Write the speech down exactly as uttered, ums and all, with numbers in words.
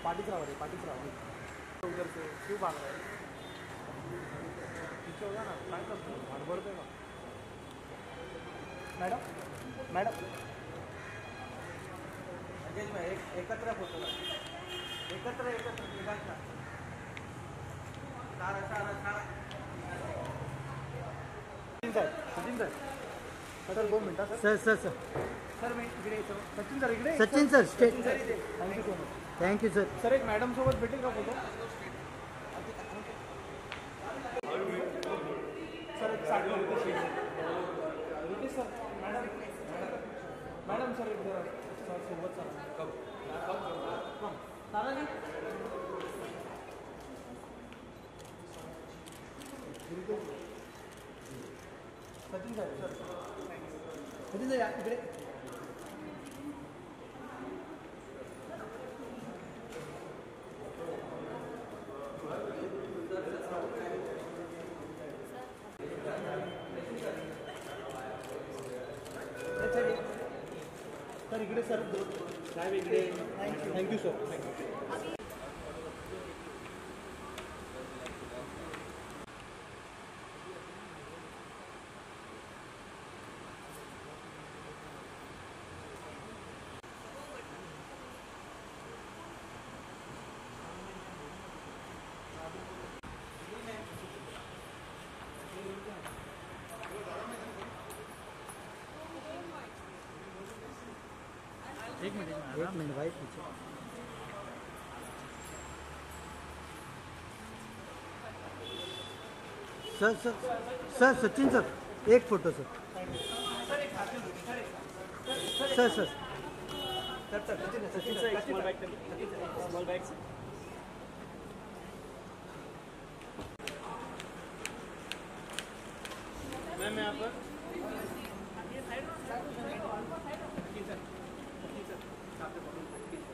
पाठीच राहा रे, पाठीच राहा. उधर से क्यों भाग रहा है? पीछे हो जा ना, काय करतो? हडबडतोय का? मॅडम मॅडम अजय भाई एक एकत्र फोटो एकत्र एकत्र निघायचा सारा सारा सारा Sachin sir Sachin sir sir दोन मिनटं सर सर सर सर मी इकडे येतो. सचिन सर इकडे. Sachin sir state thank you so much. Thank you sir. Sir एक मॅडम सोबत भेटेल का फोटो? सर एक साठ minute Ritesh sir madam madam sir एक जरा सर सोबत sir Tanaji Sachin sir sir Sachin sir या इकडे. सर इकडे सर साहेब इकडे. Thank you thank you sir. थँक्यू. एक मिनट एक मिनट भाई पीछे. Sir sir sir Sachin sir एक photo sir. Sir sir Sachin sir small bag small bag ma'am यहाँ पर सचिन सर सचिन सर